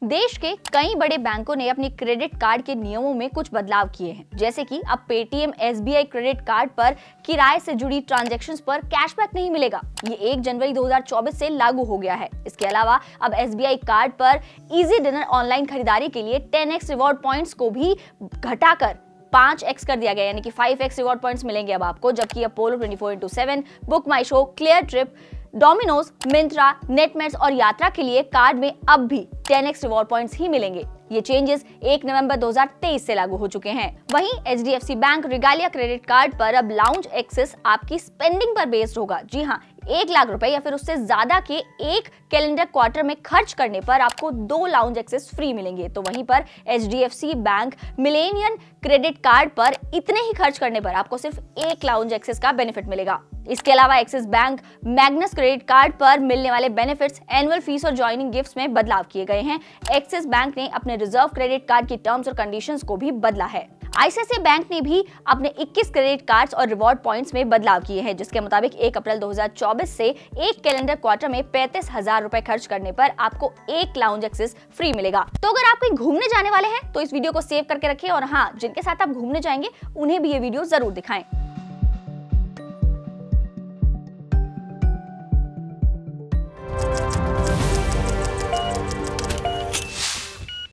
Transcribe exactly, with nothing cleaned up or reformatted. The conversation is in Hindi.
देश के कई बड़े बैंकों ने अपने क्रेडिट कार्ड के नियमों में कुछ बदलाव किए हैं, जैसे कि अब पेटीएम एसबीआई क्रेडिट कार्ड पर किराए से जुड़ी ट्रांजैक्शंस पर कैशबैक नहीं मिलेगा। ये एक जनवरी दो हज़ार चौबीस से लागू हो गया है। इसके अलावा अब एसबीआई कार्ड पर इजी डिनर ऑनलाइन खरीदारी के लिए टेन एक्स रिवॉर्ड पॉइंट्स को भी घटाकर फाइव एक्स कर दिया गया, यानी कि फाइव एक्स रिवॉर्ड पॉइंट्स मिलेंगे अब आपको। जबकि Apollo twenty four into seven, book my show, clear trip, Domino's, Myntra, Netmeds और यात्रा के लिए कार्ड में अब भी टेन एक्स रिवॉर्ड पॉइंट्स ही मिलेंगे। ये चेंजेस एक नवंबर दो हज़ार तेईस से लागू हो चुके हैं। वहीं HDFC bank Regalia credit card पर अब लाउंज एक्सेस आपकी स्पेंडिंग पर बेस्ड होगा। जी हाँ, एक लाख रुपए या फिर उससे ज्यादा के एक कैलेंडर क्वार्टर में खर्च करने पर आपको दो लाउंज एक्सेस फ्री मिलेंगे। तो वहीं पर HDFC bank millennium credit card पर इतने ही खर्च करने पर आपको सिर्फ एक लाउंज एक्सेस का बेनिफिट मिलेगा। इसके अलावा Axis bank Magnus credit card पर मिलने वाले बेनिफिट्स, एनुअल फीस और ज्वाइनिंग गिफ्ट्स में बदलाव किए गए हैं। एक्सिस बैंक ने अपने रिजर्व क्रेडिट कार्ड की टर्म्स और कंडीशंस को भी बदला है। आईसीआईसीआई बैंक ने भी अपने इक्कीस क्रेडिट कार्ड्स और रिवॉर्ड पॉइंट्स में बदलाव किए हैं, जिसके मुताबिक एक अप्रैल दो हज़ार चौबीस से एक कैलेंडर क्वार्टर में पैंतीस हजार रुपए खर्च करने पर आपको एक लाउंज एक्सेस फ्री मिलेगा। तो अगर आप कहीं घूमने जाने वाले हैं तो इस वीडियो को सेव करके रखें और हाँ, जिनके साथ आप घूमने जाएंगे उन्हें भी ये वीडियो जरूर दिखाएं।